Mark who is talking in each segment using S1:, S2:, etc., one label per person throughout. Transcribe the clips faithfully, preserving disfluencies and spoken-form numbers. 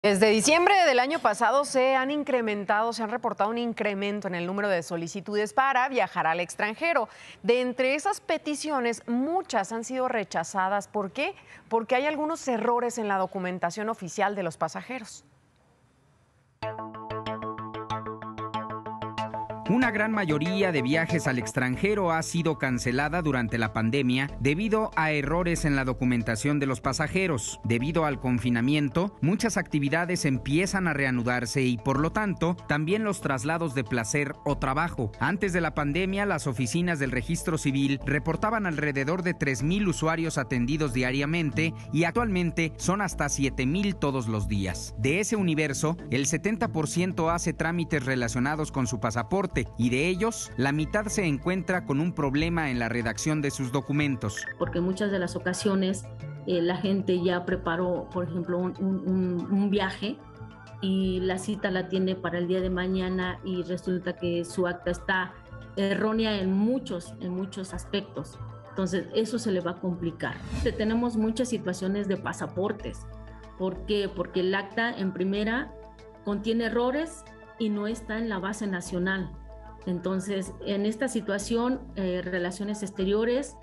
S1: Desde diciembre del año pasado se han incrementado, se han reportado un incremento en el número de solicitudes para viajar al extranjero. De entre esas peticiones, muchas han sido rechazadas. ¿Por qué? Porque hay algunos errores en la documentación oficial de los pasajeros.
S2: Una gran mayoría de viajes al extranjero ha sido cancelada durante la pandemia debido a errores en la documentación de los pasajeros. Debido al confinamiento, muchas actividades empiezan a reanudarse y, por lo tanto, también los traslados de placer o trabajo. Antes de la pandemia, las oficinas del Registro Civil reportaban alrededor de tres mil usuarios atendidos diariamente y actualmente son hasta siete mil todos los días. De ese universo, el setenta por ciento hace trámites relacionados con su pasaporte, y de ellos, la mitad se encuentra con un problema en la redacción de sus documentos.
S3: Porque en muchas de las ocasiones eh, la gente ya preparó, por ejemplo, un, un, un viaje y la cita la tiene para el día de mañana y resulta que su acta está errónea en muchos, en muchos aspectos. Entonces, eso se le va a complicar. Tenemos muchas situaciones de pasaportes. ¿Por qué? Porque el acta, en primera, contiene errores y no está en la base nacional. Entonces, en esta situación, eh, Relaciones Exteriores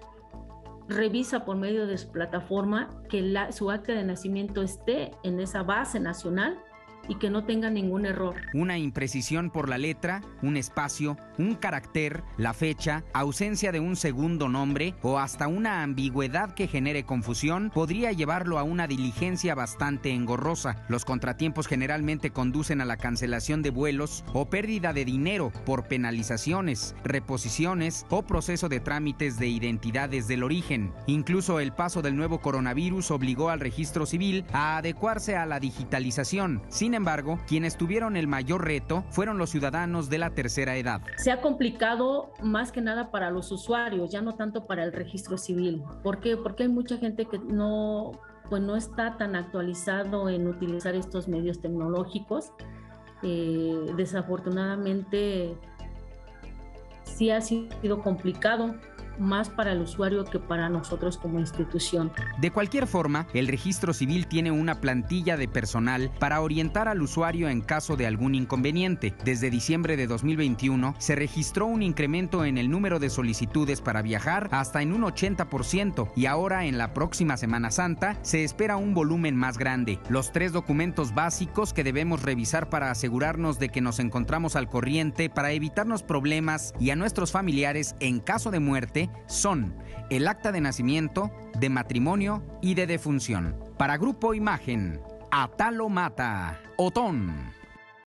S3: revisa por medio de su plataforma que la, su acta de nacimiento esté en esa base nacional y que no tenga ningún error.
S2: Una imprecisión por la letra, un espacio, un carácter, la fecha, ausencia de un segundo nombre o hasta una ambigüedad que genere confusión podría llevarlo a una diligencia bastante engorrosa. Los contratiempos generalmente conducen a la cancelación de vuelos o pérdida de dinero por penalizaciones, reposiciones o proceso de trámites de identidades del origen. Incluso el paso del nuevo coronavirus obligó al Registro Civil a adecuarse a la digitalización. Sin Sin embargo, quienes tuvieron el mayor reto fueron los ciudadanos de la tercera edad.
S3: Se ha complicado más que nada para los usuarios, ya no tanto para el Registro Civil. ¿Por qué? Porque hay mucha gente que no, pues no está tan actualizado en utilizar estos medios tecnológicos. Eh, desafortunadamente, sí ha sido complicado, más para el usuario que para nosotros como institución.
S2: De cualquier forma, el Registro Civil tiene una plantilla de personal para orientar al usuario en caso de algún inconveniente. Desde diciembre de dos mil veintiuno se registró un incremento en el número de solicitudes para viajar hasta en un ochenta por ciento y ahora en la próxima Semana Santa se espera un volumen más grande. Los tres documentos básicos que debemos revisar para asegurarnos de que nos encontramos al corriente para evitarnos problemas y a nuestros familiares en caso de muerte son el acta de nacimiento, de matrimonio y de defunción. Para Grupo Imagen, Atalo Mata, Otón.